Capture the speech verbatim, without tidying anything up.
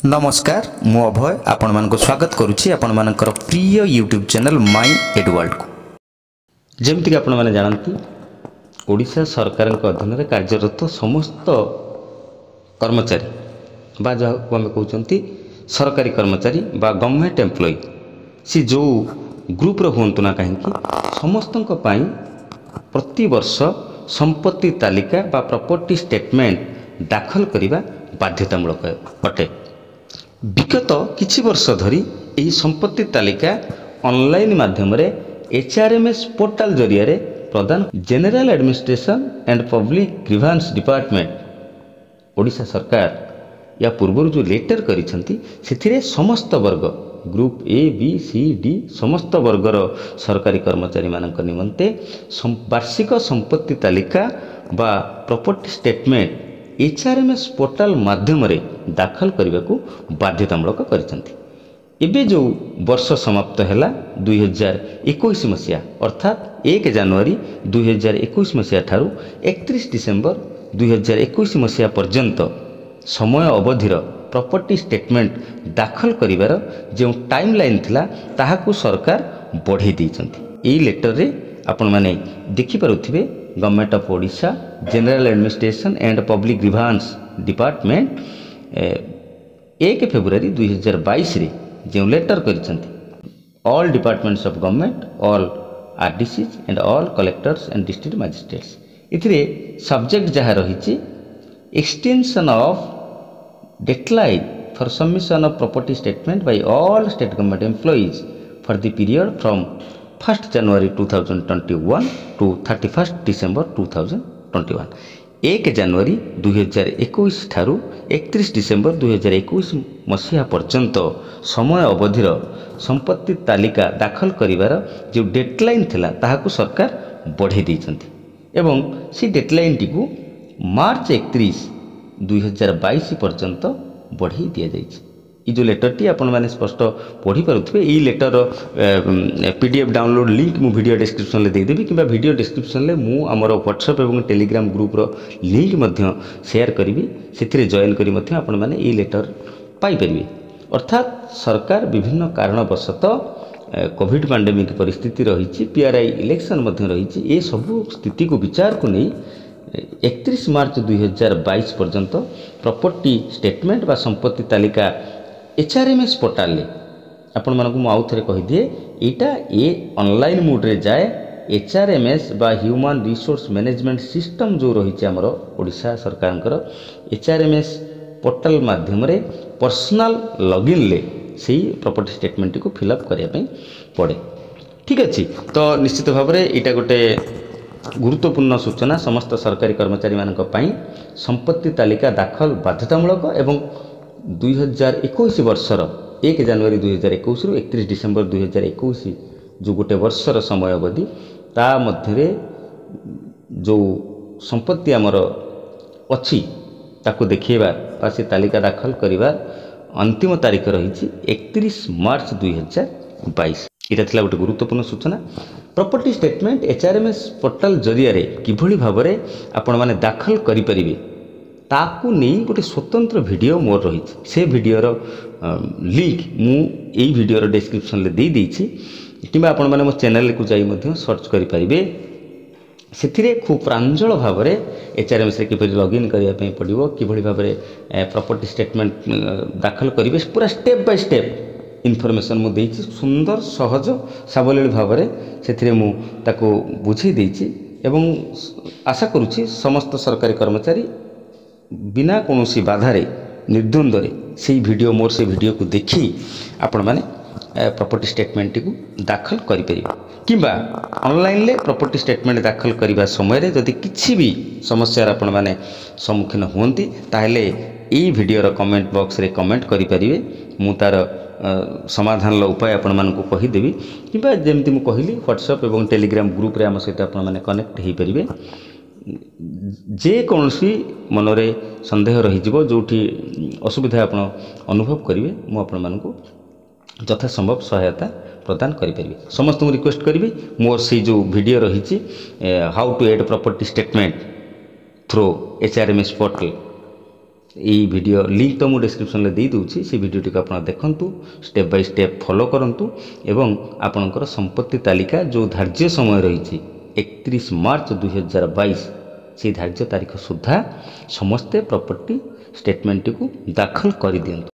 नमस्कार मु अभय आपण मानक स्वागत करुच्ची आपण मानकर प्रिय यूट्यूब चैनल माई एडवर्ल्ड को जमती कि आपण माने जानती ओडिशा सरकार अधीन में कार्यरत समस्त कर्मचारी बा जहाँ आम कहते सरकारी कर्मचारी बा गवर्नमेंट एम्प्लॉय सी जो ग्रुप हूँ ना कहीं समस्त प्रति वर्ष संपत्ति तालिका बा प्रॉपर्टी स्टेटमेंट दाखल करने बाध्यतामूलक अटे। विगत किछि वर्ष धरी यही संपत्ति तालिका ऑनलाइन माध्यम एचआरएमएस पोर्टाल जरिया प्रदान general administration and public grievance department Odisha सरकार या पूर्व जो लेटर करिसेंती समस्त वर्ग group A B C D समस्त वर्गर सरकारी कर्मचारी मानक निमंते वार्षिक संपत्ति तालिका बा प्रॉपर्टी स्टेटमेंट एचआरएमएस पोर्टाल माध्यम दाखल करने को बाध्यतामूलक करिसेंती। एबे जो वर्ष समाप्त हैला दुई हजार इक्कीस मसीहा अर्थात एक जनवरी दुई हजार इक्कीस मसीहा ठारू एकतीस डिसेम्बर दुई हजार इक्कीस मसीहा पर्यंत समय अवधिर प्रॉपर्टी स्टेटमेंट दाखल करिवार जो टाइम लाइन थिला ताहाकू सरकार बढ़ाई देइछंती। एई लेटर रे आपण माने देखि पारुथिबे government of Odisha general administration and public grievance department एक फेब्रुआरी दुई हजार बाईस रे जो लेटर करिसेंती all departments of government all RDCs and all collectors and district magistrates इथिरे सब्जेक्ट जहाँ रही extension of deadline for submission of property statement by all state government employees for the period from first January two thousand twenty one to thirty first December two thousand twenty one एक जनवरी दुई हजार इक्कीस ठारू एकतीस December दुई हजार इक्कीस मसीहा पर्यंत समय अवधिर संपत्ति तालिका दाखल करिवार जो डेडलाइन थिला ताहाकू सरकार बढ़ाई देइछंती एवं सी डेडलाइन टी को मार्च एकतीस दुई हजार बाईस पर्यंत बढ़ाई दि जाइए। ये जो लेटर टी आपण माने स्पष्ट पढ़ी पारुथिबे ई लेटर पीडीएफ डाउनलोड लिंक मु वीडियो डिस्क्रिप्शन ले दे देबी किबा वीडियो डिस्क्रिप्शन ले मु हमर व्हाट्सएप एवं टेलीग्राम ग्रुप रो लिंक मध्य शेयर करिवि सेथिरे जॉइन करी मध्य आपण माने ई लेटर पाई परिबे। अर्थात सरकार विभिन्न कारणवशतः कोविड पैंडेमिक परिस्थिति रही पीआरआई इलेक्शन मध्य रही ए सबू स्थिति को विचार को नहीं एकतीस मार्च दुई हजार बाईस पर्यंत प्रॉपर्टी स्टेटमेंट बा संपत्ति तालिका एचआरएमएस पोर्टाल ले आपण मानक मु आउ थरे कहि दिए एटा ए ऑनलाइन मोड रे जाए एचआरएमएस बा ह्यूमन रिसोर्स मैनेजमेंट सिस्टम जो रही हमर ओडिशा सरकारଙ୍କର एचआरएमएस पोर्टाल माध्यम रे पर्सनल लॉगिन ले सही प्रॉपर्टी स्टेटमेंट को फिलअप करिया पई पड़े। ठीक अछि तो निश्चित भाव में एटा गोटे गुरुत्वपूर्ण सूचना समस्त सरकारी कर्मचारी मानक पई संपत्ति तालिका दाखल बाध्यतामूलक एवं दुई हजार इक्कीस वर्षर एक जनवरी दुई हजार इक्कीस रु एकतीस डिसेम्बर दुई हजार इक्कीस जो गोटे वर्षर समय अवधि ता मध्य जो संपत्ति आमर अच्छी ताको देखिबा बा से तालिका दाखल करिबा अंतिम तारीख रही एकतीस मार्च दुई हजार बाईस। यहाँ थिला गोटे गुरुत्वपूर्ण सूचना प्रॉपर्टी स्टेटमेंट एचआरएमएस पोर्टाल जरिया किभली भाव में आपण माने दाखल करि परिबे ताकू नहीं गोटे स्वतंत्र वीडियो मोर रही से वीडियोर लिंक मु एई वीडियोर डिस्क्रिप्शन ले दे देछि किबा आपण माने मो चैनल को जाई मध्य सर्च करि परिबे सेथिरे खूब प्रांजल भाव में एचआरएमएस रे किभली लॉगिन करिया पई पड़िबो किभली भाव में प्रॉपर्टी स्टेटमेंट दाखल करिवे पूरा स्टेप बाय स्टेप इनफॉरमेशन मु देइछि सुंदर सहज सावलील भाव में से मु ताको बुझे देइछि एवं आशा करुछि समस्त सरकारी कर्मचारी बिना कोनोसी बाधारे निर्द्वंद्व से वीडियो मोर से वीडियो को देखी आपण माने प्रॉपर्टी स्टेटमेंट को दाखल करि परिबे किबा ऑनलाइन ले प्रॉपर्टी स्टेटमेंट दाखल करबा समय रे जदि किछि भी समस्या आपण माने सम्मुखीन होंती ताहले एई वीडियोर कमेंट बॉक्स रे कमेंट करि परिबे मु तार समाधान उपाय आपण मानक कहीदेवी कि जमती मुझे कहली व्हाट्सएप एवं टेलीग्राम ग्रुप रे आम सहित आपण माने कनेक्ट हो पारे जे कौनसी मनरे संदेह रही जोठी असुविधा आपण अनुभव करेंगे मुझे यथा संभव सहायता प्रदान करें। समस्त रिक्वेस्ट करी मोर से जो वीडियो रही how to add property statement through HRMS portal यही वीडियो लिंक तो मुझे डिस्क्रिप्शन में दे दूँ से वीडियोटी को आप देखूँ स्टेप बाय स्टेप फॉलो करूँ एवं आपणकर संपत्ति तालिका जो धार्य समय रही एकतीस मार्च दुई हजार बाईस से धार्य तारीख सुधा समस्ते प्रॉपर्टी स्टेटमेंट को दाखल कर दियंतु।